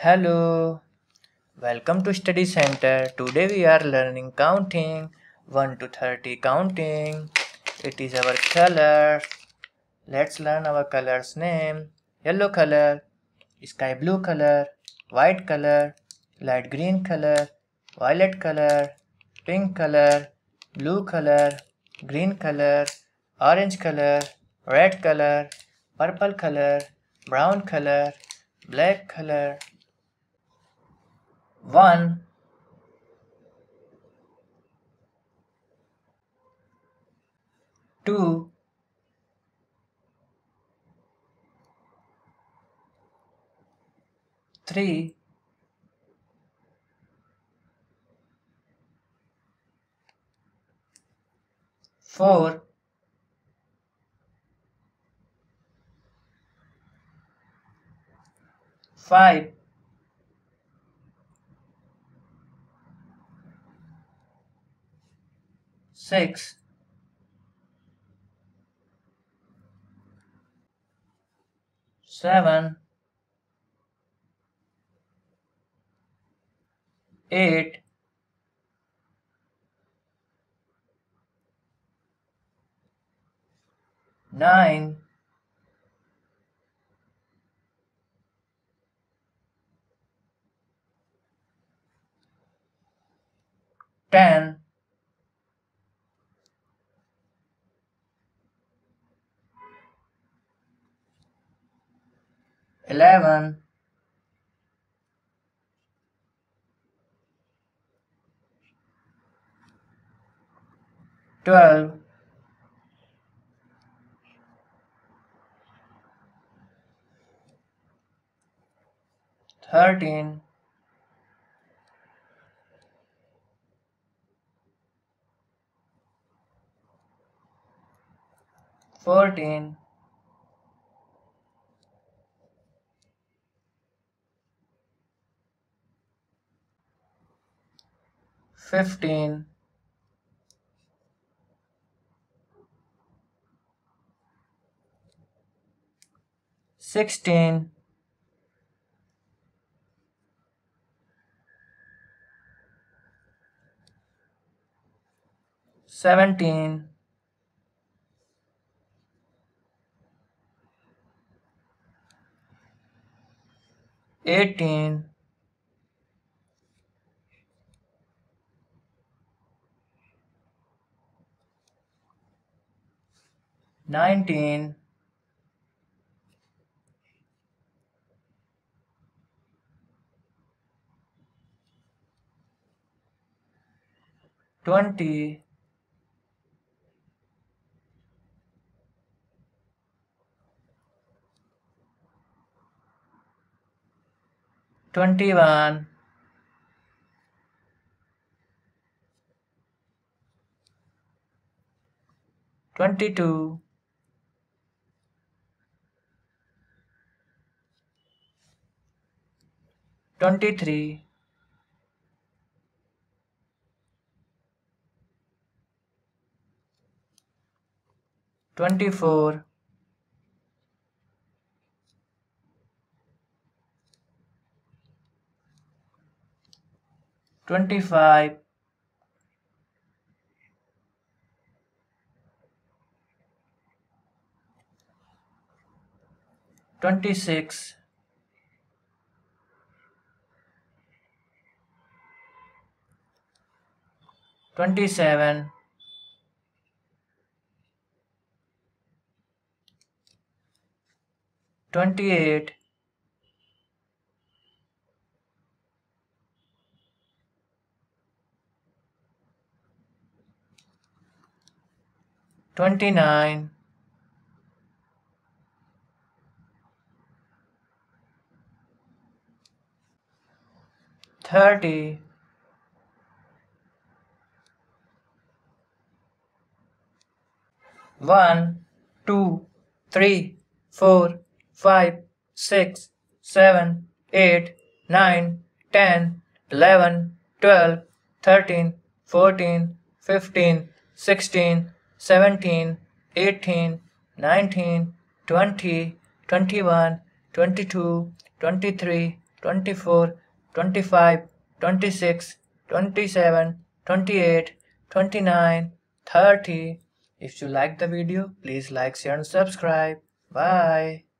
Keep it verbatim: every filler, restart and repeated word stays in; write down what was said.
Hello, welcome to Study Center. Today we are learning counting one to thirty counting. It is our color. Let's learn our color's name. Yellow color, sky blue color, white color, light green color, violet color, pink color, blue color, green color, orange color, red color, purple color, brown color, black color. One, two, three, four, five, six, seven, eight, nine, ten, eleven, twelve, thirteen, fourteen, fifteen, sixteen, seventeen, eighteen, nineteen, twenty, twenty-one, twenty-two, twenty-three, twenty-four, twenty-five, twenty-six, twenty-seven, twenty-eight, twenty-nine, thirty, one, two, three, four, five, six, seven, eight, nine, ten, eleven, twelve, thirteen, fourteen, fifteen, sixteen, seventeen, eighteen, nineteen, twenty, twenty-one, twenty-two, twenty-three, twenty-four, twenty-five, twenty-six, twenty-seven, twenty-eight, twenty-nine, thirty. If you like the video, please like, share and subscribe. Bye.